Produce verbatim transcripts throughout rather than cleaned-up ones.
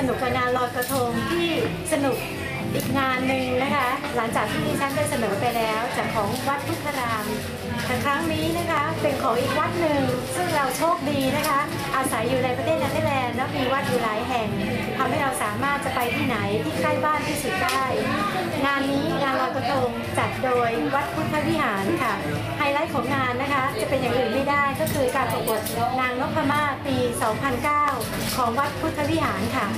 นุกกับงานลอยกระทงที่สนุกอีกงานหนึ่งนะคะหลังจากที่ดิฉันได้เสนอไปแล้วจากของวัดพุทธารามแต่ครั้งนี้นะคะเป็นของอีกวัดหนึ่งซึ่งเราโชคดีนะคะอาศัยอยู่ในประเทศเนเธอร์แลนด์และมีวัดอยู่หลายแห่งทำให้เราสามารถจะไปที่ไหนที่ใกล้บ้านที่สุดได้งานนี้งานลอยกระทงจัดโดยวัดพุทธวิหารค่ะไฮไลท์ของงานนะคะจะเป็นอย่างอื่นไม่ได้ก็คือการประกวดนางนพมาศปี สองพันเก้า ของวัดพุทธวิหารค่ะ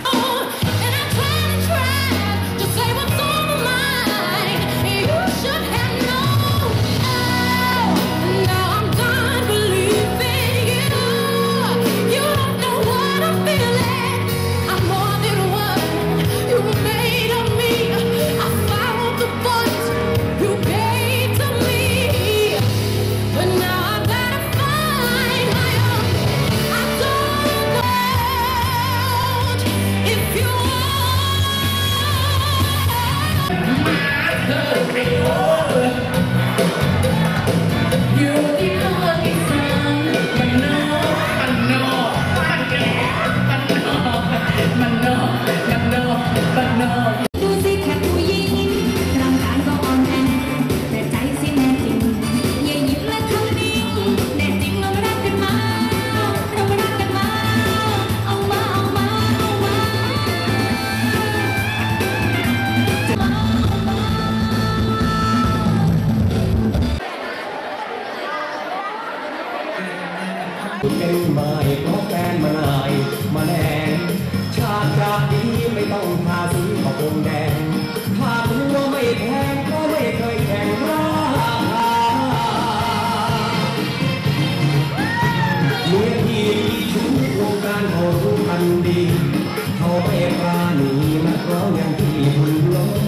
เป็นไม้เพราะแฟนมาลายมาแรงชาติจากนี้ไม่ต้องทาสีขอบวงแดงถ้าตัวไม่แพงก็ไม่เคยแข่งราคาเมื่อที่ชุดวงการโหดพันดีเขาไม่ปราณีมาร้องอย่างที่บุญล้อย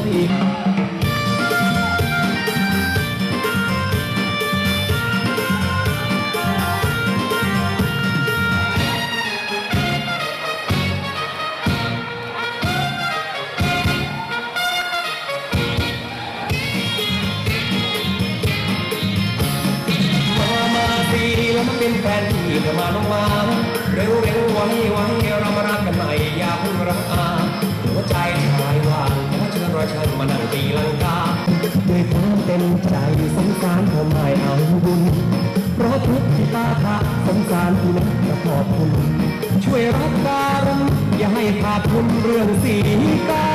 แล้วมันเป็นแฟนที่เธอมาลงมาเร็วเร็วไว้ไว้เรามารักกันใหม่อย่าเพิ่งรักอาหัวใจชายว่างขอเชิญรอฉันมานั่งตีลังกาด้วยความเต็มใจสงสารเธอไม่เอาบุญเพราะทุกที่ตาทะสงสารที่นักจะขอบคุณช่วยรักการุณอย่าให้ขาดทุนเรื่องสีกา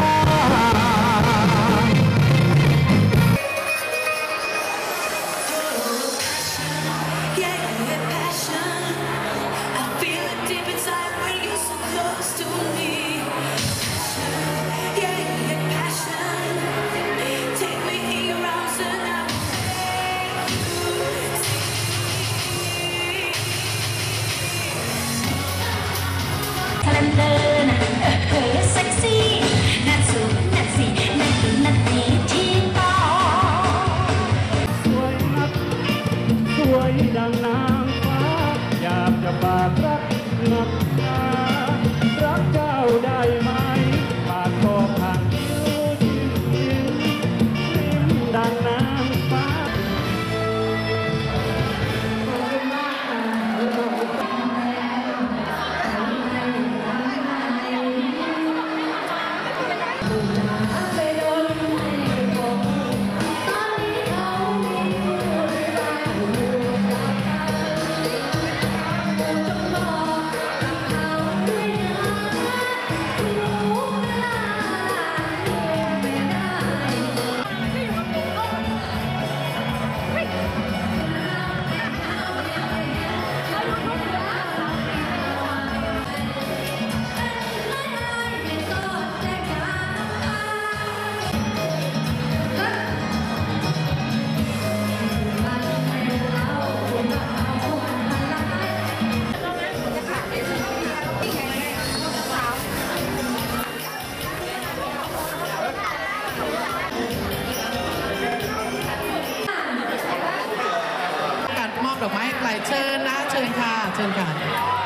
ดังนางฟ้าอยากจะบาดรักหนักหนารักเจ้าได้ไหมบาดคอผ่านคิ้วยิ้มยิ้มยิ้มดังนางฟ้าดอกไม้ไกลเชิญนะเชิญค่ะเชิญค่ะ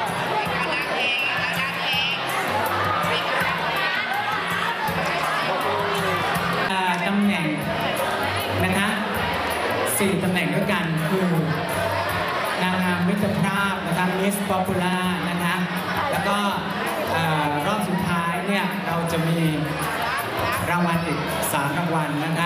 ตำแหน่งนะคะสี่ตำแหน่งด้วยกันคือนางงามมิตรภาพนะคะ Miss Popular นะคะแล้วก็รอบสุดท้ายเนี่ยเราจะมีรางวัลอีกสามรางวัลนะคะ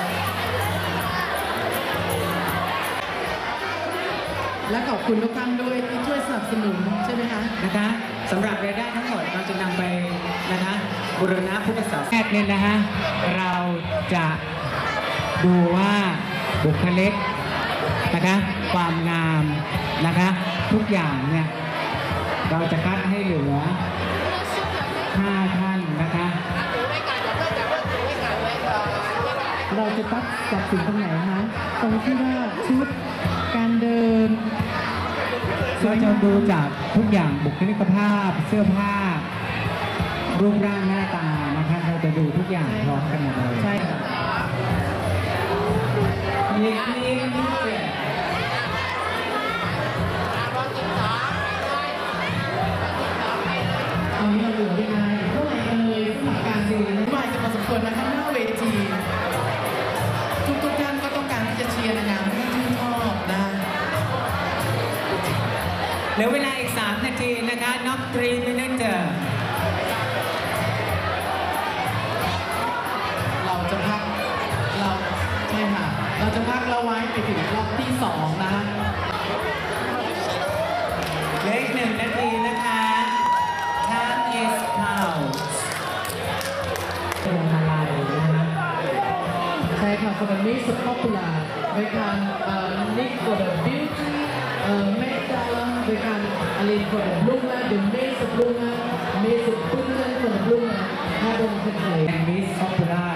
และขอบคุณทุกท่านด้วยที่ช่วยสนับสนุนใช่ไหมคะนะคะสำหรับรายได้ทั้งหมดเราจะนำไปนะคะบูรณะพุทธศาสนาแรกเนี่ยนะคะเราจะดูว่าบุคลิกนะคะความงามนะคะทุกอย่างเนี่ยเราจะคัดให้เหลือห้าท่านนะคะเราจะตัดจับสิ่งตรงไหนคะตรงที่ว่าชุดการเดินเราจะดูจากทุกอย่างบุคลิกภาพเสื้อผ้ารูปร่างหน้าตานะคะเราจะดูทุกอย่างพร้อมกันหมดเลยใช่ค่ะยิงยิงยิงเอานี้เราเหลือยังไงเท่าไหร่เอ่ยสำหรับการดูวายจะมาสมควรนะคะหน้าเวทีทุกทุกท่านก็ต้องการที่จะเชียร์นางงามที่ชื่นชอบนะเหลือเวลาอีกสามนาทีนะคะนับทรีมินิเตอร์เราจะพักเราใช่ค่ะเราจะพักเราไว้ไปถึงรอบที่สองนะเหลืออีกหนึ่งนาทีนะคะ Time is out เป็นอะไรนะคะใช่ค่ะ for the most popular we can uh, need for the beauty uh, medal we can arrange for the bloemen the meeste bloemen meeste punten voor de bloemen hebben we gekregen and Miss Popular